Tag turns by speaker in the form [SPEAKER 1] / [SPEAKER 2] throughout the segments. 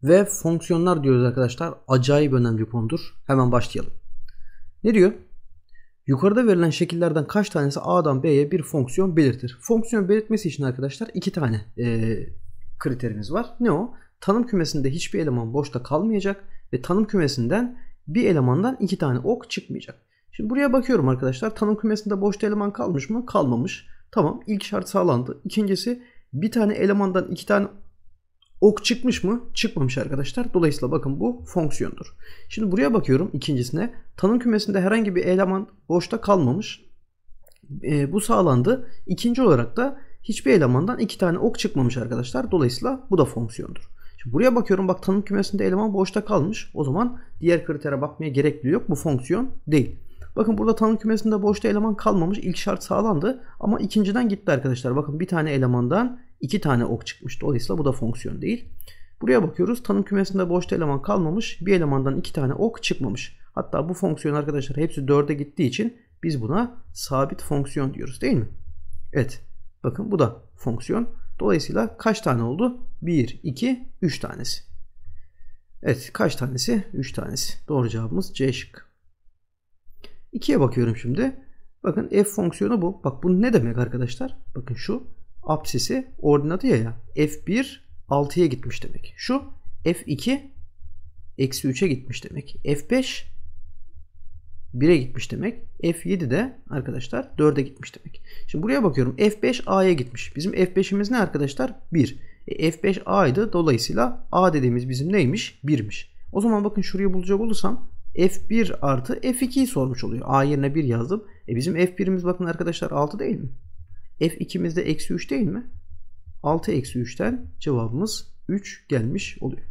[SPEAKER 1] ve fonksiyonlar diyoruz arkadaşlar. Acayip önemli bir konudur. Hemen başlayalım. Ne diyor? Yukarıda verilen şekillerden kaç tanesi A'dan B'ye bir fonksiyon belirtir? Fonksiyon belirtmesi için arkadaşlar iki tane kriterimiz var. Ne o? Tanım kümesinde hiçbir eleman boşta kalmayacak ve tanım kümesinden bir elemandan iki tane ok çıkmayacak. Şimdi buraya bakıyorum arkadaşlar. Tanım kümesinde boşta eleman kalmış mı? Kalmamış. Tamam, ilk şart sağlandı. İkincisi, bir tane elemandan iki tane ok çıkmış mı? Çıkmamış arkadaşlar. Dolayısıyla bakın bu fonksiyondur. Şimdi buraya bakıyorum ikincisine. Tanım kümesinde herhangi bir eleman boşta kalmamış. Bu sağlandı. İkinci olarak da hiçbir elemandan iki tane ok çıkmamış arkadaşlar. Dolayısıyla bu da fonksiyondur. Şimdi buraya bakıyorum, bak tanım kümesinde eleman boşta kalmış. O zaman diğer kritere bakmaya gerek yok. Bu fonksiyon değil. Bakın burada tanım kümesinde boşta eleman kalmamış. İlk şart sağlandı ama ikinciden gitti arkadaşlar. Bakın bir tane elemandan iki tane ok çıkmış. Dolayısıyla bu da fonksiyon değil. Buraya bakıyoruz. Tanım kümesinde boşta eleman kalmamış. Bir elemandan iki tane ok çıkmamış. Hatta bu fonksiyon arkadaşlar hepsi 4'e gittiği için biz buna sabit fonksiyon diyoruz, değil mi? Evet. Bakın bu da fonksiyon. Dolayısıyla kaç tane oldu? 1, 2, 3 tanesi. Evet, kaç tanesi? 3 tanesi. Doğru cevabımız C şıkkı. 2'ye bakıyorum şimdi. Bakın f fonksiyonu bu. Bak bu ne demek arkadaşlar? Bakın şu apsisi ordinatı ya. F1 6'ya gitmiş demek. Şu F2 eksi 3'e gitmiş demek. F5 1'e gitmiş demek. F7 de arkadaşlar 4'e gitmiş demek. Şimdi buraya bakıyorum. F5 A'ya gitmiş. Bizim F5'imiz ne arkadaşlar? 1. F5 A'ydı. Dolayısıyla A dediğimiz bizim neymiş? 1'miş. O zaman bakın şurayı bulacak olursam F1 artı F2'yi sormuş oluyor. A yerine 1 yazdım. Bizim F1'imiz bakın arkadaşlar 6 değil mi? F2'miz de eksi 3 değil mi? 6 eksi 3'ten cevabımız 3 gelmiş oluyor.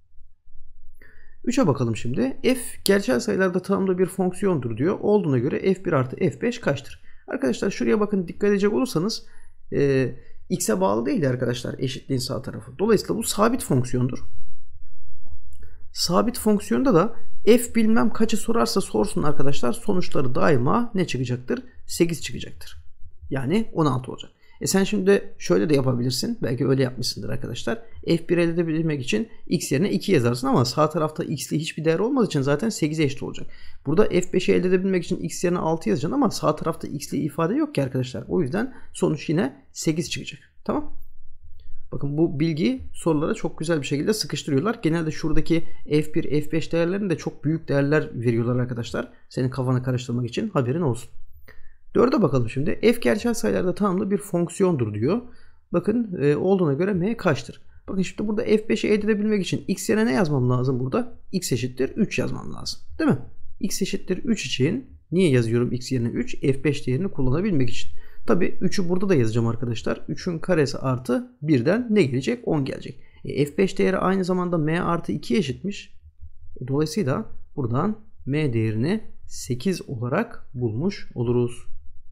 [SPEAKER 1] 3'e bakalım şimdi. F gerçel sayılarda tanımlı bir fonksiyondur diyor. Olduğuna göre F1 artı F5 kaçtır? Arkadaşlar şuraya bakın, dikkat edecek olursanız x'e bağlı değil arkadaşlar eşitliğin sağ tarafı. Dolayısıyla bu sabit fonksiyondur. Sabit fonksiyonda da f bilmem kaçı sorarsa sorsun arkadaşlar, sonuçları daima ne çıkacaktır? 8 çıkacaktır. Yani 16 olacak. Sen şimdi şöyle de yapabilirsin. Belki öyle yapmışsındır arkadaşlar. F1 elde edebilmek için x yerine 2 yazarsın ama sağ tarafta x'li hiçbir değer olmadığı için zaten 8'e eşit olacak. Burada F5'i elde edebilmek için x yerine 6 yazacaksın ama sağ tarafta x'li ifade yok ki arkadaşlar. O yüzden sonuç yine 8 çıkacak. Tamam. Bakın bu bilgiyi sorulara çok güzel bir şekilde sıkıştırıyorlar. Genelde şuradaki F1, F5 değerlerinde çok büyük değerler veriyorlar arkadaşlar. Senin kafanı karıştırmak için, haberin olsun. 4'e bakalım şimdi. F gerçel sayılarda tanımlı bir fonksiyondur diyor. Bakın olduğuna göre m kaçtır? Bakın şimdi burada F5'i elde edebilmek için x yerine ne yazmam lazım burada? X eşittir 3 yazmam lazım. Değil mi? X eşittir 3 için niye yazıyorum x yerine 3? F5 değerini kullanabilmek için. Tabi 3'ü burada da yazacağım arkadaşlar. 3'ün karesi artı 1'den ne gelecek? 10 gelecek. F5 değeri aynı zamanda m artı 2'ye eşitmiş. Dolayısıyla buradan m değerini 8 olarak bulmuş oluruz.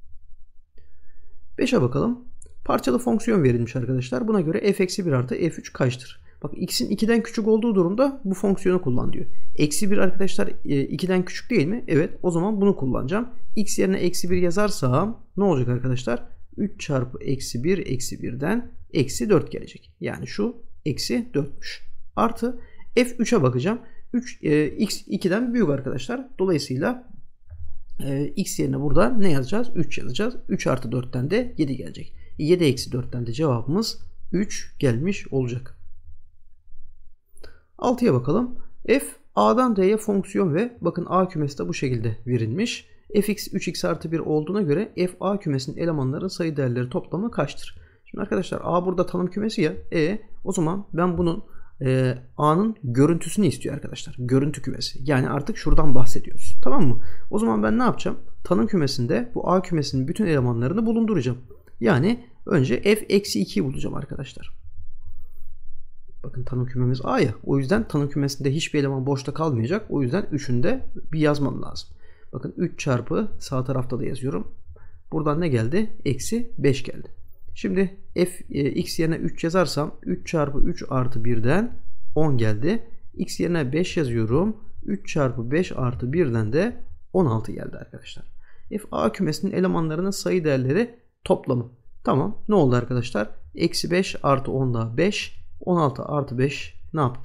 [SPEAKER 1] 5'e bakalım. Parçalı fonksiyon verilmiş arkadaşlar. Buna göre f-1 artı f3 kaçtır? Bak x'in 2'den küçük olduğu durumda bu fonksiyonu kullan diyor. Eksi 1 arkadaşlar 2'den küçük değil mi? Evet, o zaman bunu kullanacağım. X yerine eksi 1 yazarsam ne olacak arkadaşlar? 3 çarpı eksi 1 eksi 1'den eksi 4 gelecek. Yani şu eksi 4'müş. Artı f3'e bakacağım. 3 x 2'den büyük arkadaşlar. Dolayısıyla x yerine burada ne yazacağız? 3 yazacağız. 3 artı 4'ten de 7 gelecek. 7 eksi 4'ten de cevabımız 3 gelmiş olacak. 6'ya bakalım. F A'dan D'ye fonksiyon ve bakın A kümesi de bu şekilde verilmiş. Fx 3x artı 1 olduğuna göre f A kümesinin elemanların sayı değerleri toplamı kaçtır? Şimdi arkadaşlar A burada tanım kümesi ya. O zaman ben bunun A'nın görüntüsünü istiyor arkadaşlar. Görüntü kümesi. Yani artık şuradan bahsediyoruz. Tamam mı? O zaman ben ne yapacağım? Tanım kümesinde bu A kümesinin bütün elemanlarını bulunduracağım. Yani önce f eksi 2'yi bulacağım arkadaşlar. Bakın tanım kümemiz A ya. O yüzden tanım kümesinde hiçbir eleman boşta kalmayacak. O yüzden 3'ünü de bir yazmam lazım. Bakın 3 çarpı sağ tarafta da yazıyorum. Buradan ne geldi? Eksi 5 geldi. Şimdi x yerine 3 yazarsam 3 çarpı 3 artı 1'den 10 geldi. X yerine 5 yazıyorum. 3 çarpı 5 artı 1'den de 16 geldi arkadaşlar. F A kümesinin elemanlarının sayı değerleri toplamı. Tamam. Ne oldu arkadaşlar? Eksi 5 artı 10 daha 5. 16 artı 5 ne yaptı?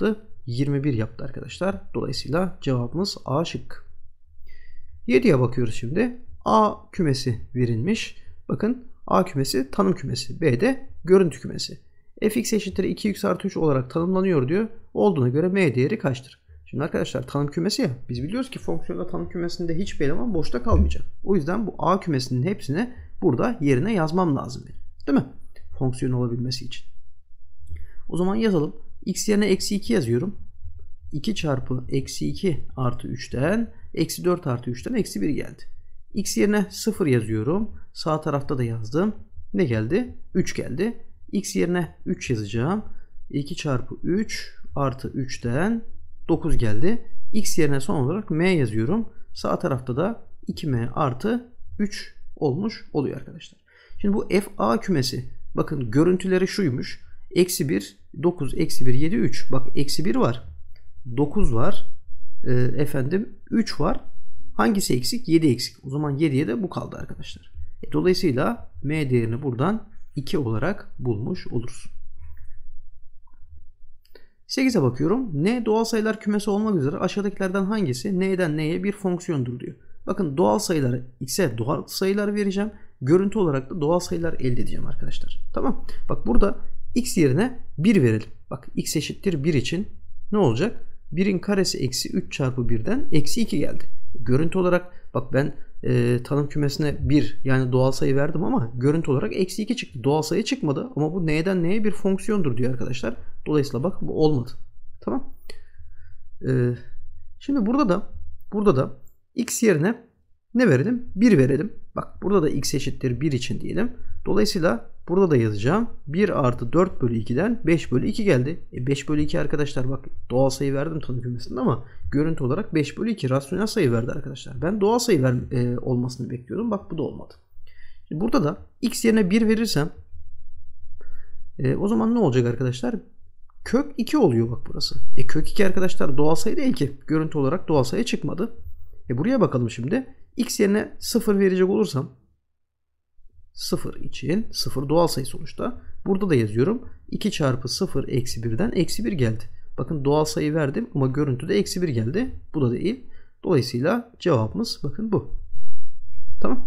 [SPEAKER 1] 21 yaptı arkadaşlar. Dolayısıyla cevabımız A şık. 7'ye bakıyoruz şimdi. A kümesi verilmiş. Bakın A kümesi tanım kümesi. B de görüntü kümesi. Fx eşittir 2x artı 3 olarak tanımlanıyor diyor. Olduğuna göre m değeri kaçtır? Şimdi arkadaşlar tanım kümesi ya. Biz biliyoruz ki fonksiyonda tanım kümesinde hiçbir eleman boşta kalmayacak. O yüzden bu A kümesinin hepsini burada yerine yazmam lazım benim. Değil mi? Fonksiyon olabilmesi için. O zaman yazalım. X yerine eksi 2 yazıyorum. 2 çarpı eksi 2 artı 3'ten eksi 4 artı 3'ten eksi 1 geldi. X yerine 0 yazıyorum. Sağ tarafta da yazdım. Ne geldi? 3 geldi. X yerine 3 yazacağım. 2 çarpı 3 artı 3'ten 9 geldi. X yerine son olarak m yazıyorum. Sağ tarafta da 2m artı 3 olmuş oluyor arkadaşlar. Şimdi bu FA kümesi. Bakın görüntüleri şuymuş. Eksi 1, 9, eksi 1, 7, 3. Bak eksi 1 var. 9 var. 3 var. Hangisi eksik? 7 eksik. O zaman 7'ye de bu kaldı arkadaşlar. Dolayısıyla m değerini buradan 2 olarak bulmuş oluruz. 8'e bakıyorum. N doğal sayılar kümesi olmak üzere aşağıdakilerden hangisi n'den n'ye bir fonksiyondur diyor. Bakın doğal sayılar x'e doğal sayılar vereceğim. Görüntü olarak da doğal sayılar elde edeceğim arkadaşlar. Tamam. Bak burada x yerine 1 verelim. Bak x eşittir 1 için ne olacak? 1'in karesi eksi 3 çarpı 1'den eksi 2 geldi. Görüntü olarak bak ben tanım kümesine 1 yani doğal sayı verdim ama görüntü olarak eksi 2 çıktı. Doğal sayı çıkmadı ama bu n'den n'ye bir fonksiyondur diyor arkadaşlar. Dolayısıyla bak bu olmadı. Tamam. Şimdi burada da x yerine ne verelim? 1 verelim. Bak burada da x eşittir 1 için diyelim. Dolayısıyla burada da yazacağım. 1 artı 4 bölü 2'den 5 bölü 2 geldi. 5 bölü 2 arkadaşlar bak doğal sayı verdim tanım kümesinde ama görüntü olarak 5 bölü 2 rasyonel sayı verdi arkadaşlar. Ben doğal sayı olmasını bekliyordum. Bak bu da olmadı. Şimdi burada da x yerine 1 verirsem o zaman ne olacak arkadaşlar? Kök 2 oluyor bak burası. Kök 2 arkadaşlar doğal sayı değil ki. Görüntü olarak doğal sayı çıkmadı. Buraya bakalım şimdi. X yerine 0 verecek olursam 0 için 0 doğal sayı sonuçta. Burada da yazıyorum. 2 çarpı 0 eksi 1'den eksi 1 geldi. Bakın doğal sayı verdim ama görüntüde eksi 1 geldi. Bu da değil. Dolayısıyla cevabımız bakın bu. Tamam.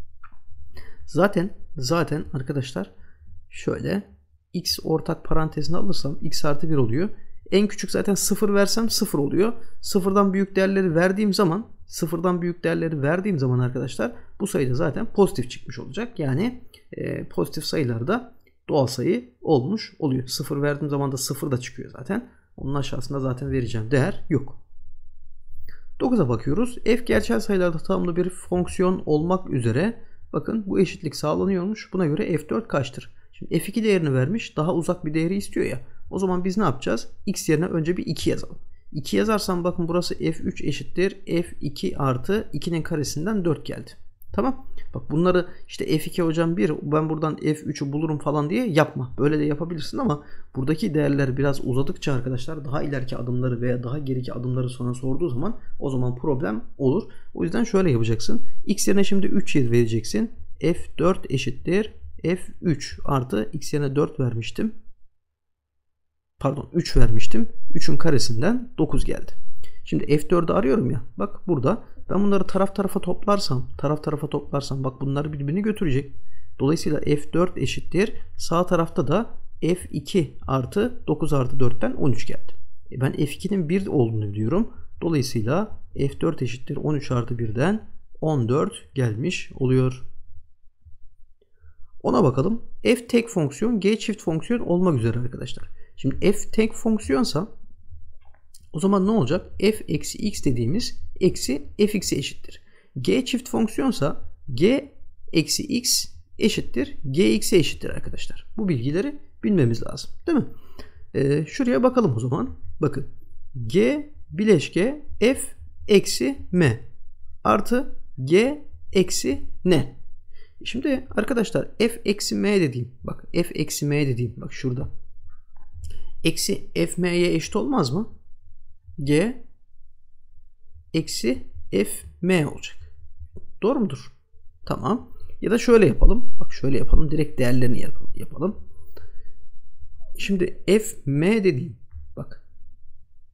[SPEAKER 1] Zaten arkadaşlar şöyle x ortak parantezine alırsam x artı 1 oluyor. En küçük zaten 0 versem 0 oluyor. Sıfırdan büyük değerleri verdiğim zaman arkadaşlar bu sayıda zaten pozitif çıkmış olacak. Yani pozitif sayılarda doğal sayı olmuş oluyor. 0 verdiğim zaman da 0 da çıkıyor zaten. Onun aşağısında zaten vereceğim değer yok. 9'a bakıyoruz. F gerçel sayılarda tanımlı bir fonksiyon olmak üzere bakın bu eşitlik sağlanıyormuş. Buna göre F4 kaçtır? Şimdi F2 değerini vermiş. Daha uzak bir değeri istiyor ya. O zaman biz ne yapacağız? X yerine önce bir 2 yazalım. 2 yazarsam bakın burası F3 eşittir F2 artı 2'nin karesinden 4 geldi. Tamam. Bak bunları işte F2 hocam 1 ben buradan F3'ü bulurum falan diye yapma. Böyle de yapabilirsin ama buradaki değerler biraz uzadıkça arkadaşlar daha ileriki adımları veya daha geriki adımları sonra sorduğu zaman o zaman problem olur. O yüzden şöyle yapacaksın. X yerine şimdi 3 vereceksin. F4 eşittir F3 artı x yerine 4 vermiştim. Pardon 3 vermiştim. 3'ün karesinden 9 geldi. Şimdi F4'ü arıyorum ya. Bak burada ben bunları taraf tarafa toplarsam bak bunlar birbirini götürecek. Dolayısıyla F4 eşittir. Sağ tarafta da F2 artı 9 artı 4'ten 13 geldi. Ben F2'nin 1 olduğunu biliyorum. Dolayısıyla F4 eşittir 13 artı 1'den 14 gelmiş oluyor. Ona bakalım. F tek fonksiyon, G çift fonksiyon olmak üzere arkadaşlar. Şimdi F tek fonksiyonsa o zaman ne olacak? F eksi x dediğimiz eksi fx'e eşittir. G çift fonksiyonsa G eksi x eşittir gx'e eşittir arkadaşlar. Bu bilgileri bilmemiz lazım. Değil mi? Şuraya bakalım o zaman. Bakın. G bileşke f eksi m artı g eksi n. Şimdi arkadaşlar f eksi m dediğim bak f eksi m dediğim bak şurada eksi f m'ye eşit olmaz mı? G eksi f m olacak. Doğru mudur? Tamam. Ya da şöyle yapalım. Bak şöyle yapalım. Direkt değerlerini yapalım. Şimdi f m dediğim bak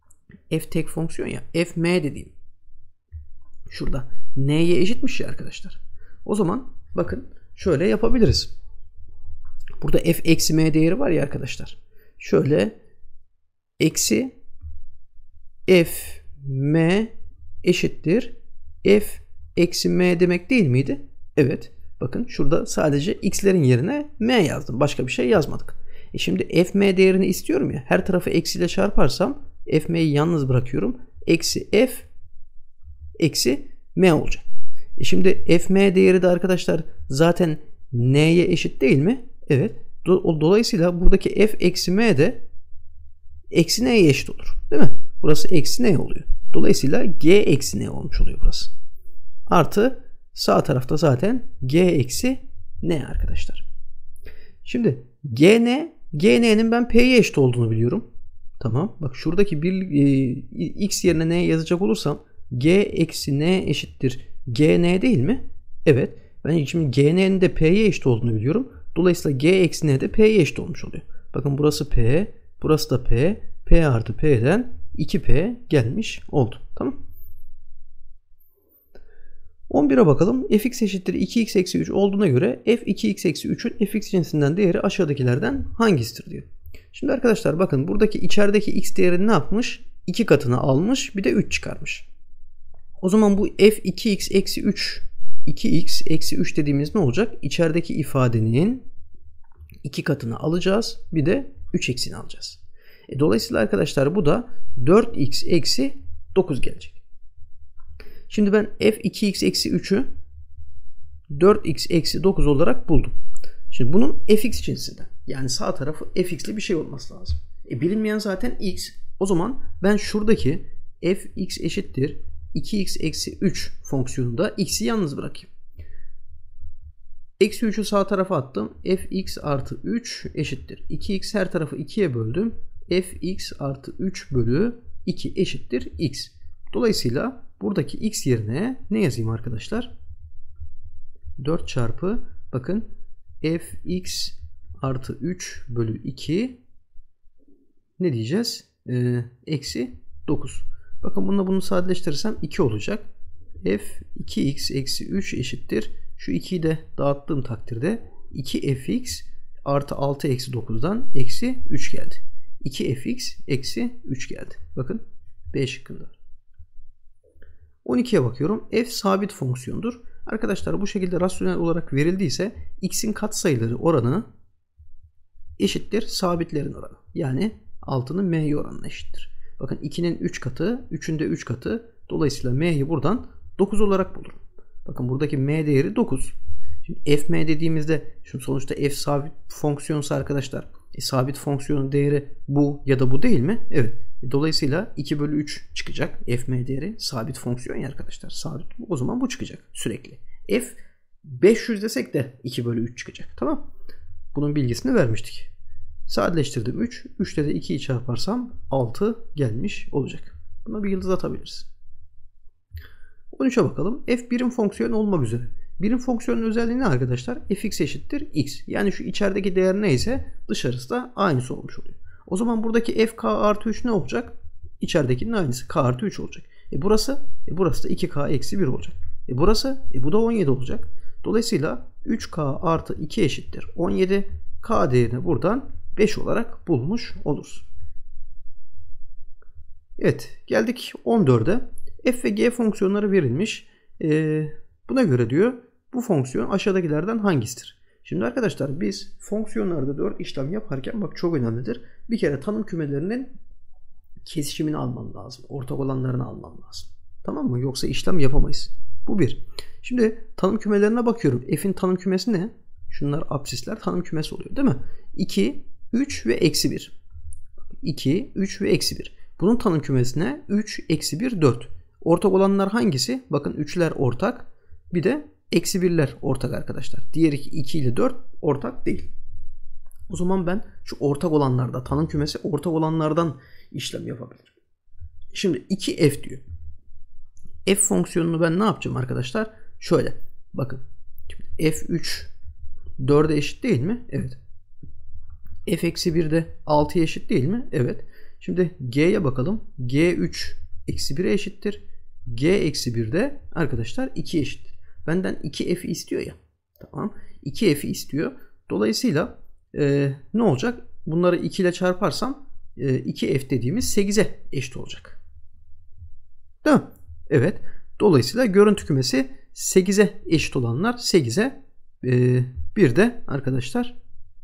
[SPEAKER 1] f tek fonksiyon ya. F m dediğim şurada n'ye eşitmiş ya arkadaşlar. O zaman bakın şöyle yapabiliriz. Burada f eksi m değeri var ya arkadaşlar. Şöyle eksi f m eşittir f eksi m demek değil miydi? Evet. Bakın şurada sadece x'lerin yerine m yazdım. Başka bir şey yazmadık. Şimdi f m değerini istiyorum ya. Her tarafı eksiyle çarparsam f m'yi yalnız bırakıyorum. Eksi f eksi m olacak. Şimdi f m değeri de arkadaşlar zaten n'ye eşit değil mi? Evet. Dolayısıyla buradaki f eksi m de eksi n'ye eşit olur. Değil mi? Burası eksi n oluyor. Dolayısıyla g eksi n olmuş oluyor burası. Artı sağ tarafta zaten g eksi n arkadaşlar. Şimdi gn'nin ben p'ye eşit olduğunu biliyorum. Tamam. Bak şuradaki x yerine n yazacak olursam g eksi n eşittir gn değil mi? Evet. Ben şimdi gn'nin de p'ye eşit olduğunu biliyorum. Dolayısıyla g eksi n de p'ye eşit olmuş oluyor. Bakın burası p, burası da p. P artı p'den 2p gelmiş oldu. Tamam. 11'e bakalım. fx eşittir 2x eksi 3 olduğuna göre f 2x eksi 3'ün fx cinsinden değeri aşağıdakilerden hangisidir diyor. Şimdi arkadaşlar bakın buradaki içerideki x değerini ne yapmış? 2 katını almış, bir de 3 çıkarmış. O zaman bu f 2x eksi 3 2x eksi 3 dediğimiz ne olacak? İçerideki ifadenin 2 katını alacağız, bir de 3 eksiğini alacağız. Dolayısıyla arkadaşlar bu da 4x eksi 9 gelecek. Şimdi ben f 2x eksi 3'ü 4x eksi 9 olarak buldum. Şimdi bunun fx cinsinden. Yani sağ tarafı fx'li bir şey olması lazım. Bilinmeyen zaten x. O zaman ben şuradaki fx eşittir 2x eksi 3 fonksiyonunda x'i yalnız bırakayım. Eksi 3'ü sağ tarafa attım. Fx artı 3 eşittir 2x, her tarafı 2'ye böldüm. Fx artı 3 bölü 2 eşittir x. Dolayısıyla buradaki x yerine ne yazayım arkadaşlar? 4 çarpı bakın fx artı 3 bölü 2 ne diyeceğiz? Eksi 9. Bakın bunu sadeleştirirsem 2 olacak. F 2x eksi 3 eşittir. Şu 2'yi de dağıttığım takdirde 2fx artı 6 eksi 9'dan eksi 3 geldi. 2fx eksi 3 geldi. Bakın B şıkkında. 12'ye bakıyorum. F sabit fonksiyondur. Arkadaşlar bu şekilde rasyonel olarak verildiyse x'in katsayıları oranı eşittir sabitlerin oranı. Yani 6'nın m'ye oranına eşittir. Bakın 2'nin 3 katı, 3'ün de 3 katı. Dolayısıyla m'yi buradan 9 olarak bulurum. Bakın buradaki m değeri 9. Şimdi f m dediğimizde şu sonuçta f sabit fonksiyonsa arkadaşlar sabit fonksiyonun değeri bu ya da bu değil mi? Evet. Dolayısıyla 2 bölü 3 çıkacak. F m değeri sabit fonksiyon ya arkadaşlar. Sabit. O zaman bu çıkacak sürekli. F 500 desek de 2 bölü 3 çıkacak. Tamam. Bunun bilgisini vermiştik. Sadeleştirdim 3. 3'te de 2'yi çarparsam 6 gelmiş olacak. Buna bir yıldız atabiliriz. 13'e bakalım. F birim fonksiyon olmak üzere. Birim fonksiyonun özelliği ne arkadaşlar? Fx eşittir x. Yani şu içerideki değer neyse dışarısı da aynısı olmuş oluyor. O zaman buradaki fk artı 3 ne olacak? İçeridekinin aynısı k artı 3 olacak. Burası da 2k eksi 1 olacak. Burası bu da 17 olacak. Dolayısıyla 3k artı 2 eşittir 17. K değerini buradan 5 olarak bulmuş oluruz. Evet, geldik 14'e. F ve g fonksiyonları verilmiş. Buna göre diyor bu fonksiyon aşağıdakilerden hangisidir? Şimdi arkadaşlar biz fonksiyonlarda 4 işlem yaparken bak çok önemlidir. Bir kere tanım kümelerinin kesişimini alman lazım. Ortak olanlarını alman lazım. Tamam mı? Yoksa işlem yapamayız. Bu bir. Şimdi tanım kümelerine bakıyorum. F'in tanım kümesi ne? Şunlar absisler tanım kümesi oluyor değil mi? 2, 3 ve eksi 1. 2, 3 ve eksi 1. Bunun tanım kümesine 3, eksi 1, 4. Ortak olanlar hangisi? Bakın 3'ler ortak. Bir de eksi 1'ler ortak arkadaşlar. Diğer 2 ile 4 ortak değil. O zaman ben şu ortak olanlarda, tanım kümesi ortak olanlardan işlem yapabilirim. Şimdi 2f diyor. F fonksiyonunu ben ne yapacağım arkadaşlar? Şöyle. Bakın. F3 4'e eşit değil mi? Evet. F-1 de 6'ya eşit değil mi? Evet. Şimdi G'ye bakalım. G3 eksi 1'e eşittir. G eksi 1 de arkadaşlar 2 eşittir. Benden 2F'i istiyor ya. Tamam. 2F'i istiyor. Dolayısıyla ne olacak? Bunları 2 ile çarparsam 2F dediğimiz 8'e eşit olacak. Değil mi? Evet. Dolayısıyla görüntü kümesi 8'e eşit olanlar 8'e bir de arkadaşlar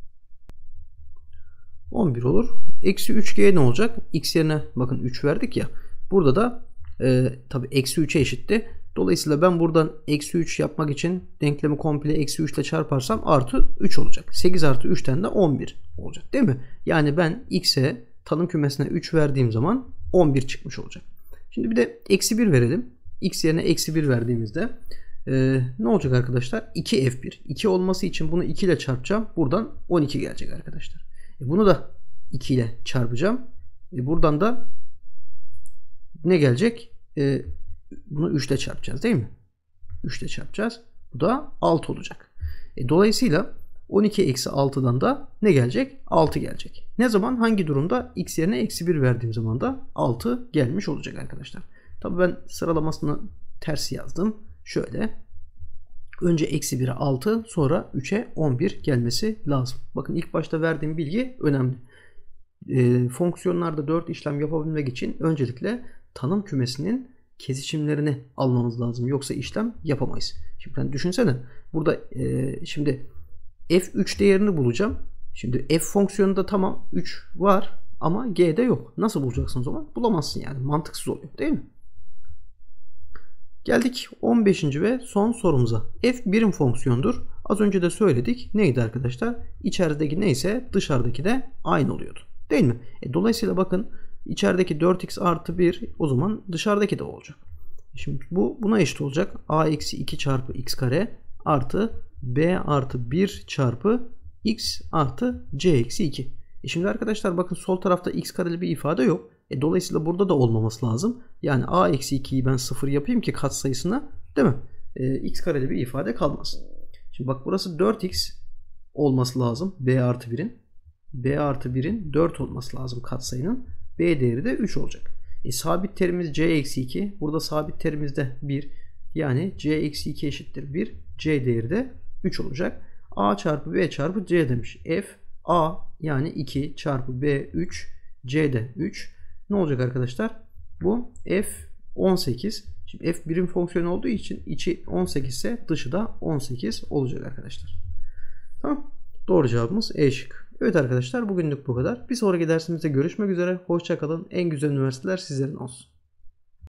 [SPEAKER 1] 11 olur. Eksi 3G ne olacak? X yerine bakın 3 verdik ya. Burada da tabi eksi 3'e eşitti. Dolayısıyla ben buradan eksi 3 yapmak için denklemi komple eksi 3 ile çarparsam artı 3 olacak. 8 artı 3'ten de 11 olacak değil mi? Yani ben X'e tanım kümesine 3 verdiğim zaman 11 çıkmış olacak. Şimdi bir de eksi 1 verelim. X yerine eksi 1 verdiğimizde ne olacak arkadaşlar? 2F1. 2 olması için bunu 2 ile çarpacağım. Buradan 12 gelecek arkadaşlar. Bunu da 2 ile çarpacağım. Buradan da ne gelecek? Bunu 3 ile çarpacağız değil mi? 3 ile çarpacağız. Bu da 6 olacak. Dolayısıyla 12 eksi 6'dan da ne gelecek? 6 gelecek. Ne zaman? Hangi durumda? X yerine eksi 1 verdiğim zaman da 6 gelmiş olacak arkadaşlar. Tabii ben sıralamasını ters yazdım. Şöyle. Önce eksi 1'e 6, sonra 3'e 11 gelmesi lazım. Bakın ilk başta verdiğim bilgi önemli. Fonksiyonlarda 4 işlem yapabilmek için öncelikle tanım kümesinin kesişimlerini almamız lazım. Yoksa işlem yapamayız. Şimdi ben düşünsene. Burada şimdi f3 değerini bulacağım. Şimdi f fonksiyonunda tamam 3 var ama g'de yok. Nasıl bulacaksın o zaman? Bulamazsın yani. Mantıksız oluyor değil mi? Geldik 15. ve son sorumuza. F birim fonksiyondur. Az önce de söyledik. Neydi arkadaşlar? İçerideki neyse dışarıdaki de aynı oluyordu. Değil mi? Dolayısıyla bakın içerideki 4x artı 1 o zaman dışarıdaki de olacak. Şimdi bu buna eşit olacak. A eksi 2 çarpı x kare artı b artı 1 çarpı x artı c eksi 2. Şimdi arkadaşlar bakın sol tarafta x kareli bir ifade yok. Dolayısıyla burada da olmaması lazım. Yani a eksi 2'yi ben 0 yapayım ki katsayısına, değil mi? X kareli bir ifade kalmasın. Şimdi bak burası 4x olması lazım. B artı 1'in. B artı 1'in 4 olması lazım katsayının. B değeri de 3 olacak. Sabit terimiz c eksi 2. Burada sabit terimiz de 1. Yani c eksi 2 eşittir 1. C değeri de 3 olacak. A çarpı B çarpı C demiş. F A yani 2 çarpı B 3. C de 3. Ne olacak arkadaşlar? Bu F 18. Şimdi F birim fonksiyon olduğu için içi 18 ise dışı da 18 olacak arkadaşlar. Tamam. Doğru cevabımız E şık. Evet arkadaşlar bugünlük bu kadar. Bir sonraki dersimizde görüşmek üzere. Hoşça kalın. En güzel üniversiteler sizlerin olsun.